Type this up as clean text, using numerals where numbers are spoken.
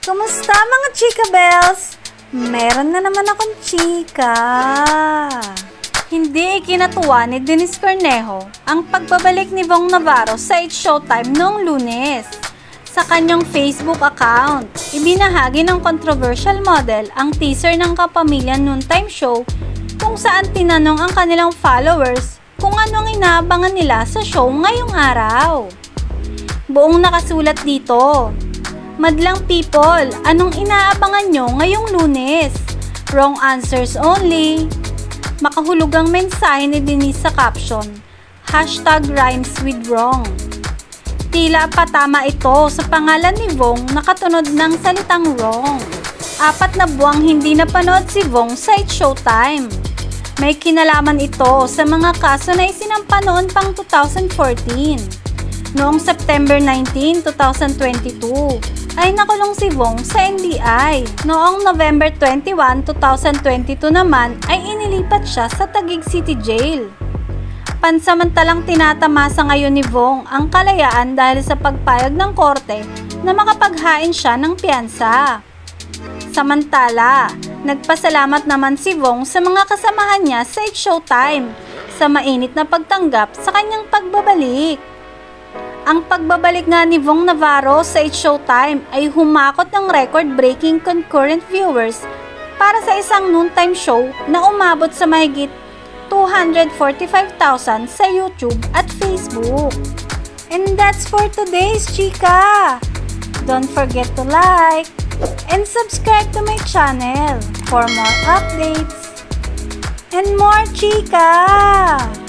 Kumusta mga chika bells? Meron na naman akong chika. Hindi ikinatuwa ni Denise Cornejo ang pagbabalik ni Vong Navarro sa It's Showtime noong Lunes. Sa kanyang Facebook account, ibinahagi ng controversial model ang teaser ng Kapamilya Noontime Show kung saan tinanong ang kanilang followers kung ano ang inaabangan nila sa show ngayong araw. Buong nakasulat dito, "Madlang people, anong inaabangan nyo ngayong Lunes? Wrong answers only." Makahulugang mensahe ni Denise sa caption, #rhymes with wrong. Tila patama ito sa pangalan ni Vong na katunod ng salitang wrong. 4 na buwang hindi napanood si Vong sa It's Showtime. May kinalaman ito sa mga kaso na isinampa noon pang 2014. Noong September 19, 2022, ay nakulong si Vong sa NBI. Noong November 21, 2022 naman ay inilipat siya sa Taguig City Jail. Pansamantalang tinatamasa ngayon ni Vong ang kalayaan dahil sa pagpayag ng korte na makapaghain siya ng piyansa. Samantala, nagpasalamat naman si Vong sa mga kasamahan niya sa It's Showtime sa mainit na pagtanggap sa kanyang pagbabalik. Ang pagbabalik nga ni Vong Navarro sa It's Showtime ay humakot ng record-breaking concurrent viewers para sa isang noontime show na umabot sa mahigit 245,000 sa YouTube at Facebook. And that's for today's chika! Don't forget to like and subscribe to my channel for more updates and more chika!